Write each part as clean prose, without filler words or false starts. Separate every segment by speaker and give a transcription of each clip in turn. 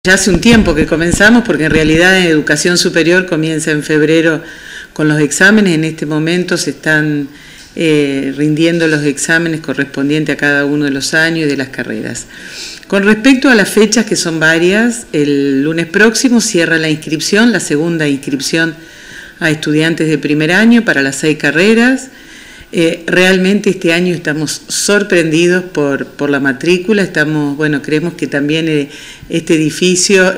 Speaker 1: Ya hace un tiempo que comenzamos, porque en realidad en educación superior comienza en febrero con los exámenes. En este momento se están rindiendo los exámenes correspondientes a cada uno de los años y de las carreras. Con respecto a las fechas, que son varias, el lunes próximo cierra la inscripción, la segunda inscripción a estudiantes de primer año para las 6 carreras. Realmente este año estamos sorprendidos por la matrícula. Creemos que también este edificio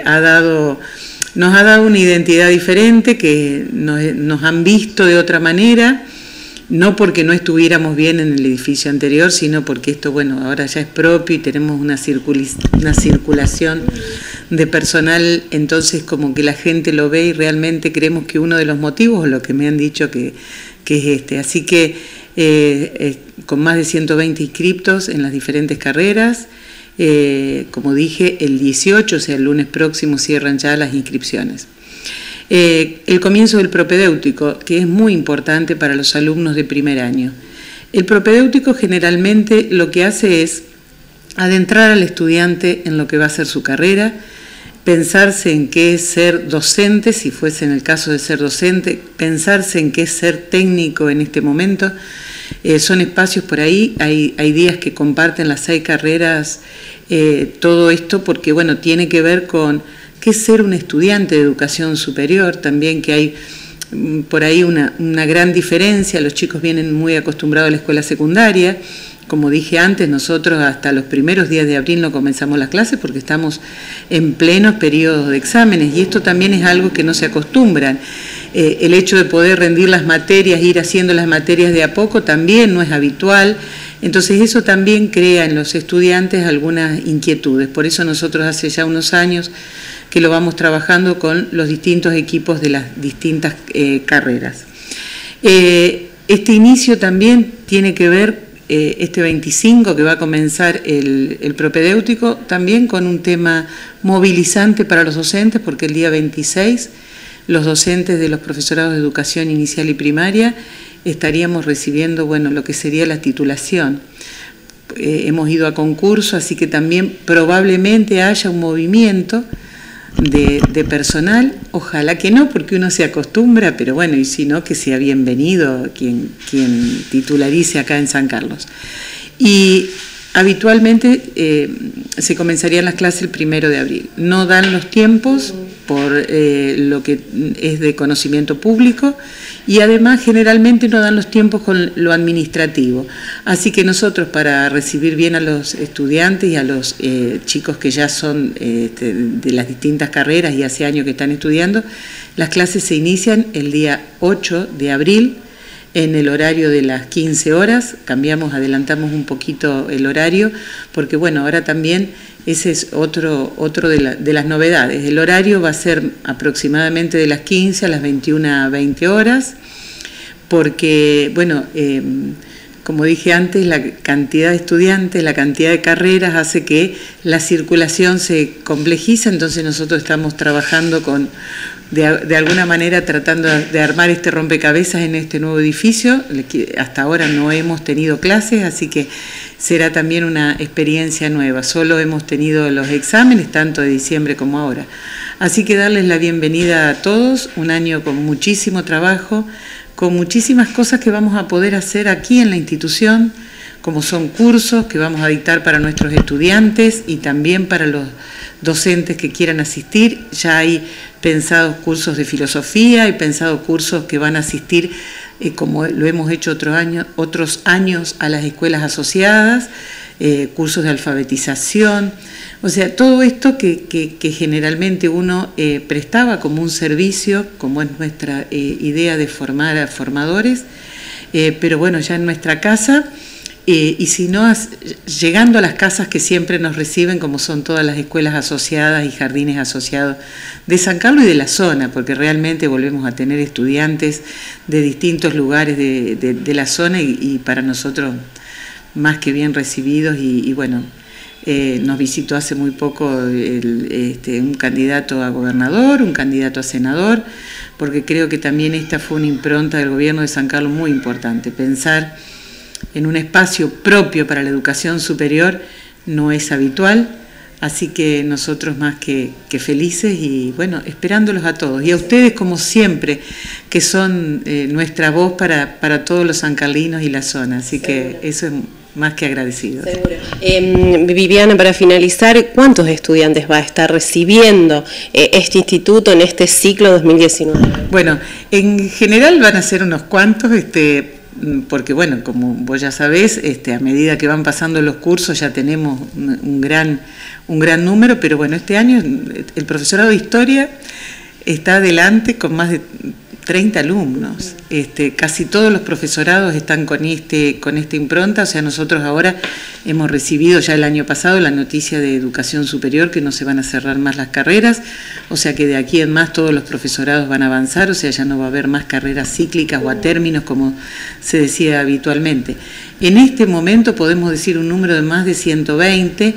Speaker 1: nos ha dado una identidad diferente, que nos han visto de otra manera, no porque no estuviéramos bien en el edificio anterior, sino porque esto, ahora ya es propio y tenemos una circulación de personal, entonces como que la gente lo ve y realmente creemos que uno de los motivos, o lo que me han dicho que es este. Así que con más de 120 inscriptos en las diferentes carreras, como dije, el 18, o sea, el lunes próximo cierran ya las inscripciones. El comienzo del propedéutico, que es muy importante para los alumnos de primer año. El propedéutico generalmente lo que hace es adentrar al estudiante en lo que va a ser su carrera, pensarse en qué es ser docente, si fuese en el caso de ser docente, pensarse en qué es ser técnico en este momento. Son espacios por ahí, hay días que comparten las 6 carreras todo esto, porque tiene que ver con qué es ser un estudiante de educación superior, también que hay por ahí una gran diferencia. Los chicos vienen muy acostumbrados a la escuela secundaria. Como dije antes, nosotros hasta los primeros días de abril no comenzamos las clases porque estamos en plenos periodos de exámenes, y esto también es algo que no se acostumbran. El hecho de poder rendir las materias, ir haciendo las materias de a poco, también no es habitual. Entonces eso también crea en los estudiantes algunas inquietudes. Por eso nosotros hace ya unos años que lo vamos trabajando con los distintos equipos de las distintas carreras. Este inicio también tiene que ver, este 25 que va a comenzar el propedéutico, también con un tema movilizante para los docentes, porque el día 26 los docentes de los profesorados de educación inicial y primaria estaríamos recibiendo lo que sería la titulación. Hemos ido a concurso, así que también probablemente haya un movimiento de personal. Ojalá que no, porque uno se acostumbra, pero y si no, que sea bienvenido quien titularice acá en San Carlos. Y habitualmente se comenzarían las clases el 1 de abril. No dan los tiempos por lo que es de conocimiento público, y además generalmente no dan los tiempos con lo administrativo. Así que nosotros, para recibir bien a los estudiantes y a los chicos que ya son de las distintas carreras y hace años que están estudiando, las clases se inician el día 8 de abril en el horario de las 15 horas. Adelantamos un poquito el horario, porque ahora también ese es otro de las novedades. El horario va a ser aproximadamente de las 15 a las 21:20 horas, porque, como dije antes, la cantidad de estudiantes, la cantidad de carreras hace que la circulación se complejiza. Entonces nosotros estamos trabajando de alguna manera tratando de armar este rompecabezas en este nuevo edificio. Hasta ahora no hemos tenido clases, así que será también una experiencia nueva. Solo hemos tenido los exámenes, tanto de diciembre como ahora. Así que darles la bienvenida a todos, un año con muchísimo trabajo, con muchísimas cosas que vamos a poder hacer aquí en la institución, como son cursos que vamos a dictar para nuestros estudiantes y también para los docentes que quieran asistir. Ya hay pensados cursos de filosofía, hay pensados cursos que van a asistir, como lo hemos hecho otros años, a las escuelas asociadas, cursos de alfabetización. O sea, todo esto que generalmente uno prestaba como un servicio, como es nuestra idea de formar a formadores, pero ya en nuestra casa. Y si no, llegando a las casas que siempre nos reciben, como son todas las escuelas asociadas y jardines asociados de San Carlos y de la zona, porque realmente volvemos a tener estudiantes de distintos lugares de la zona, y para nosotros más que bien recibidos. Nos visitó hace muy poco un candidato a gobernador, un candidato a senador, porque creo que también esta fue una impronta del gobierno de San Carlos muy importante. Pensar en un espacio propio para la educación superior no es habitual, Así que nosotros más que felices y bueno, esperándolos a todos. Y a ustedes como siempre, que son nuestra voz para todos los sancarlinos y la zona. Así que eso es más que agradecido.
Speaker 2: Seguro. Viviana, para finalizar, ¿cuántos estudiantes va a estar recibiendo este instituto en este ciclo 2019?
Speaker 1: Bueno, en general van a ser unos cuantos, porque bueno, como vos ya sabés, a medida que van pasando los cursos ya tenemos un gran número, pero bueno, este año el profesorado de Historia está adelante con más de 30 alumnos. Casi todos los profesorados están con esta impronta, o sea, nosotros ahora hemos recibido ya el año pasado la noticia de Educación Superior que no se van a cerrar más las carreras, o sea que de aquí en más todos los profesorados van a avanzar, o sea, ya no va a haber más carreras cíclicas o a términos como se decía habitualmente. En este momento podemos decir un número de más de 120,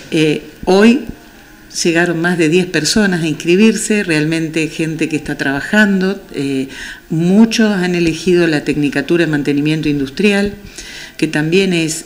Speaker 1: hoy llegaron más de 10 personas a inscribirse, realmente gente que está trabajando, muchos han elegido la Tecnicatura en Mantenimiento Industrial, que también es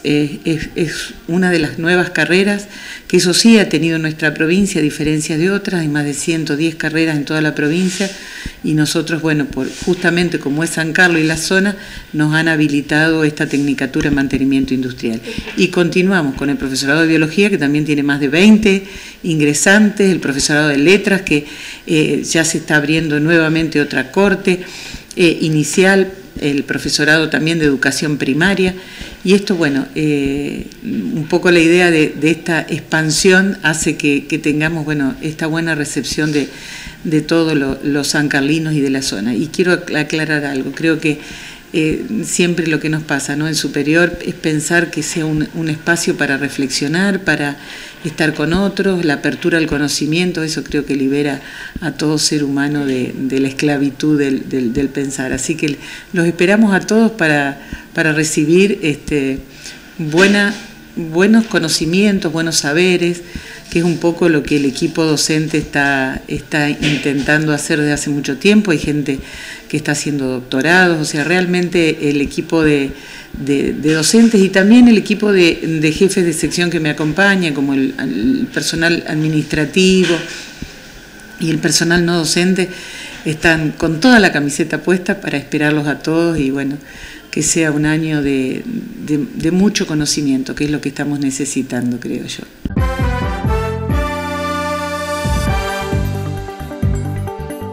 Speaker 1: una de las nuevas carreras, que eso sí ha tenido nuestra provincia, a diferencia de otras, hay más de 110 carreras en toda la provincia, y nosotros, bueno, justamente como es San Carlos y la zona, nos han habilitado esta Tecnicatura en Mantenimiento Industrial. Y continuamos con el profesorado de Biología, que también tiene más de 20 ingresantes, el profesorado de Letras, que ya se está abriendo nuevamente otra corte inicial, el profesorado también de Educación Primaria, y esto, bueno, un poco la idea de esta expansión hace que tengamos, bueno, esta buena recepción de todos los sancarlinos y de la zona. Y quiero aclarar algo, creo que siempre lo que nos pasa, ¿no?, en Superior es pensar que sea un espacio para reflexionar, para estar con otros, la apertura al conocimiento, eso creo que libera a todo ser humano de la esclavitud del pensar. Así que los esperamos a todos para recibir buenos conocimientos, buenos saberes, que es un poco lo que el equipo docente está intentando hacer desde hace mucho tiempo. Hay gente que está haciendo doctorados, o sea, realmente el equipo de docentes y también el equipo de jefes de sección que me acompaña, como el personal administrativo y el personal no docente, están con toda la camiseta puesta para esperarlos a todos y bueno, que sea un año de mucho conocimiento, que es lo que estamos necesitando, creo yo.